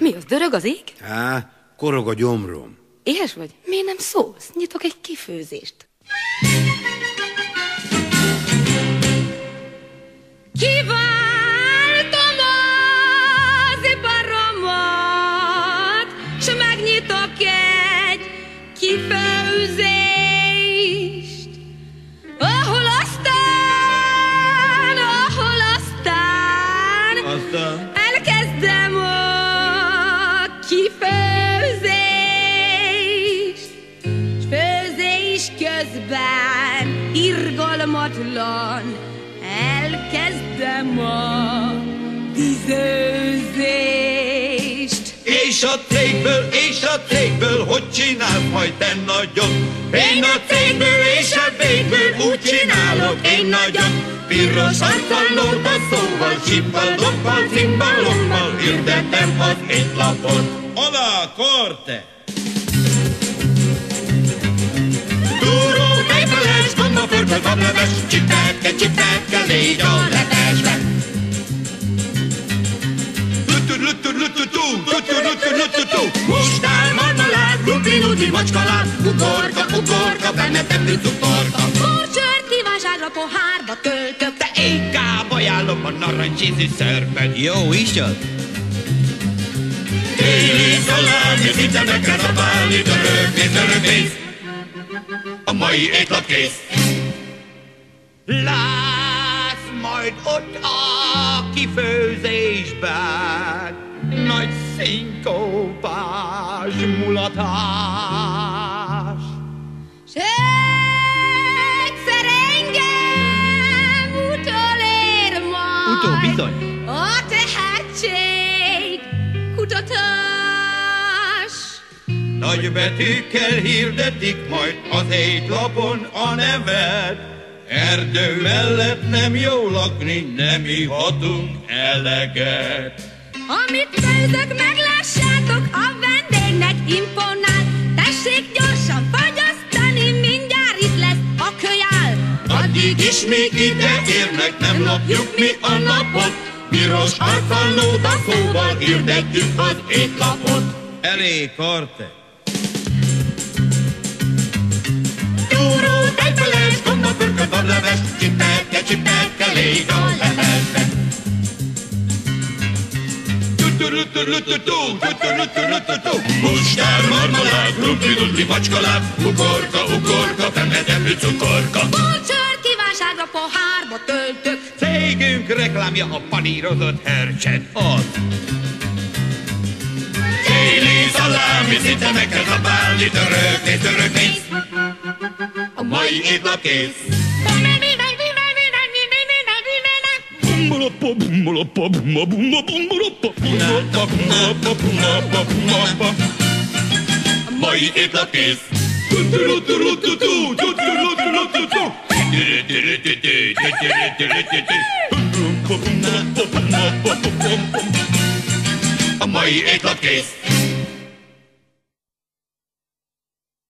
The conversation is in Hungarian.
Mi az, dörög az ég? Á, korog a gyomrom. Éhes vagy? Miért nem szólsz? Nyitok egy kifőzést. Kiváltom az iparomat, s megnyitok egy kifőzést, ahol aztán elkezdem a kifőzést, s főzés közben irgalmatlan elkezdem a tüzőzést. És a cégből, hogy csinálsz majd te nagyon? Én a cégből és a végből úgy csinálok én nagyon. Piros arcallót a szóval, csippal, doppal, cimbalommal hirdetem az étlapot. Alá, korte! Túró, tejfeles, gomba, förkölt, bableves, csipetke, légy a letesbe. Mustár, marmalád, lupi, macskalát, ugorka, benne tepű cukorka. Borcsört kívánságra pohárba töltök, De inkább ajánlom a narancsízű szörpet. Jó is az? Téli szalámi, szinte meg kell zabálni, dörögnéz. A mai étlap kész. Látsz majd ott a kifőzésben nagy szinkópás mulatás. s egyszer engem utolér majd Utol, bizony. a tehetség kutatás. Nagy betűkkel hirdetik majd az étlapon a neved. Erdő mellett nem jó lakni, nem ihatunk eleget. Amit főzök, meglássátok, a vendégnek imponál. Tessék gyorsan fagyasztani, mindjárt itt lesz a kölyál. Addig is még ide érnek, nem lopjuk mi a napot. Piros arcallót a szóval hirdetjük az étlapot. Elég, korte! Túró, tejfeles, gomba, pörkölt, bableves, csipetke, légy a levesbe. Mustár, marmalád, lupi, macskalát, ugorka, fennedemű cukorka. Borcsört kívánságra pohárba töltök, Cégünk reklámja a panírozott hercset ad. Téli szalámi, szinte meg kell zabálni, dörögnéz. A mai étlap kész. A mai étlap kész. A mai étlap kész.